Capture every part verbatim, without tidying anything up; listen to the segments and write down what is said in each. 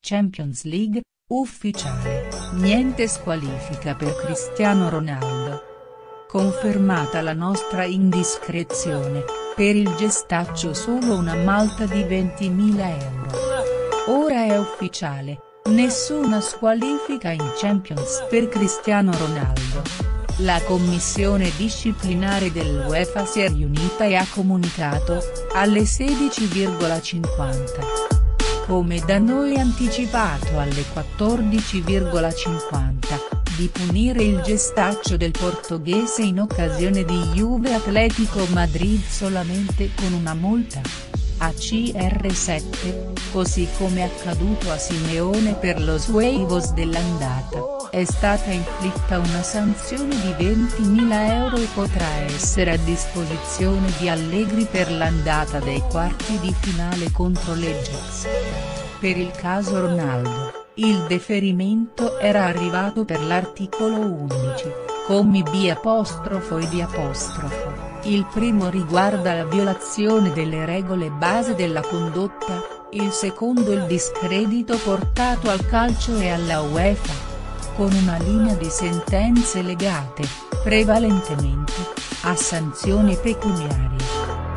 Champions League, ufficiale, niente squalifica per Cristiano Ronaldo. Confermata la nostra indiscrezione, per il gestaccio solo una multa di ventimila euro. Ora è ufficiale, nessuna squalifica in Champions per Cristiano Ronaldo. La commissione disciplinare dell'UEFA si è riunita e ha comunicato, alle sedici e cinquanta. Come da noi anticipato alle quattordici e cinquanta, di punire il gestaccio del portoghese in occasione di Juve Atletico Madrid solamente con una multa a C R sette, così come accaduto a Simeone per lo Suevos dell'andata, è stata inflitta una sanzione di ventimila euro e potrà essere a disposizione di Allegri per l'andata dei quarti di finale contro l'Ajax. Per il caso Ronaldo, il deferimento era arrivato per l'articolo undici, commi B apostrofo e D apostrofo. Il primo riguarda la violazione delle regole base della condotta, il secondo il discredito portato al calcio e alla UEFA, con una linea di sentenze legate, prevalentemente, a sanzioni pecuniarie.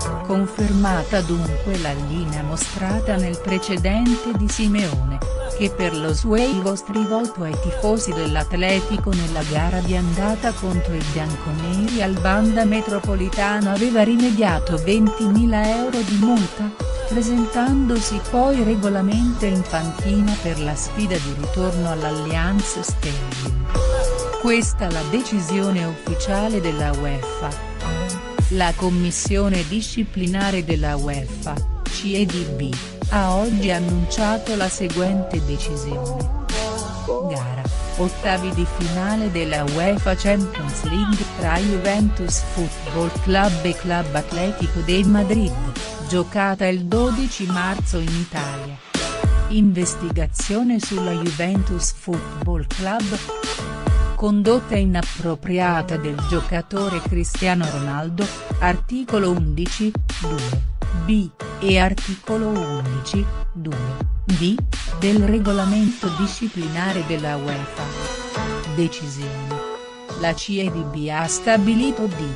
Confermata dunque la linea mostrata nel precedente di Simeone, che per lo Suevos rivolto ai tifosi dell'Atletico nella gara di andata contro i bianconeri al Wanda Metropolitano aveva rimediato ventimila euro di multa, presentandosi poi regolarmente in panchina per la sfida di ritorno all'Allianz Stadium. Questa la decisione ufficiale della UEFA. La commissione disciplinare della UEFA, C E D B, ha oggi annunciato la seguente decisione. Gara, ottavi di finale della UEFA Champions League tra Juventus Football Club e Club Atlético de Madrid, giocata il dodici marzo in Italia. Investigazione sulla Juventus Football Club. Condotta inappropriata del giocatore Cristiano Ronaldo, articolo undici, due, B, e articolo undici, due, D, del regolamento disciplinare della UEFA. Decisione. La C E D B ha stabilito di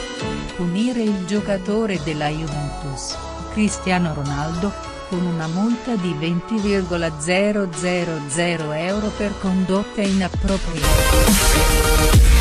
punire il giocatore della Juventus, Cristiano Ronaldo, con una multa di venti virgola zero zero zero euro per condotta inappropriata.